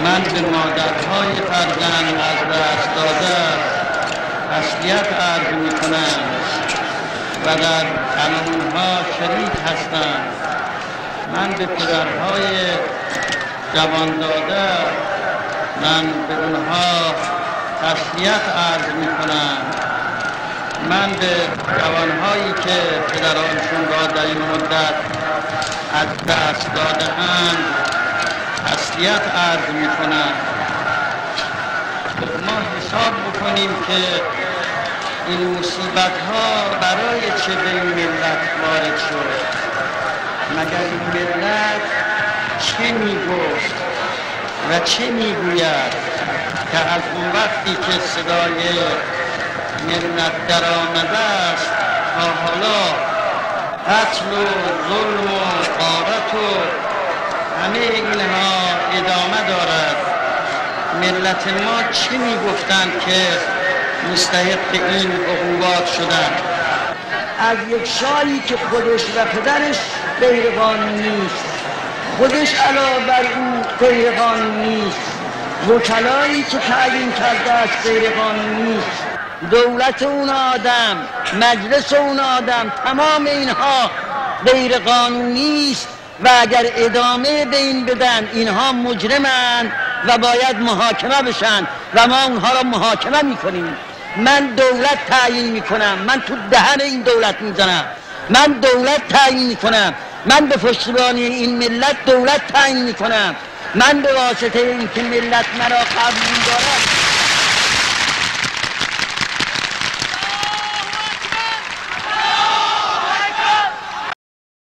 من به مادرهای فرزند از دست داده تسلیت عرض می کنم و در علامها شریک هستم. من به پدرهای جوان داده من به اونها تسلیت عرض می کنم. من به جوانهایی که پدرانشون را در این مدت از دست داده‌اند تسلیت عرض می کنم. ما حساب بکنیم که این مصیبت ها برای چه به این ملت وارد شد؟ مگر این ملت چه می گفت و چه می گوید که از اون وقتی که صدای ملت در آمده است تا حالا قتل و ظلم و غارت و همه اینها ادامه دارد؟ ملت ما چی می گفتند که مستحق این عقوبات شدند؟ از یک شاهی که خودش و پدرش غیر قانونی است، خودش علاوه بر او غیر قانونی است، وکلایی که تعیین کرده است غیر قانونی است، دولت اون آدم، مجلس اون آدم، تمام اینها غیر قانونی است و اگر ادامه به این بدن اینها مجرمند و باید محاکمه بشن و ما اونها را محاکمه میکنیم. من دولت تعیین میکنم، من تو دهن این دولت میزنم، من دولت تعیین میکنم، من به پشتیبانی این ملت دولت تعیین میکنم، من به واسطه این که ملت مرا قبول دارد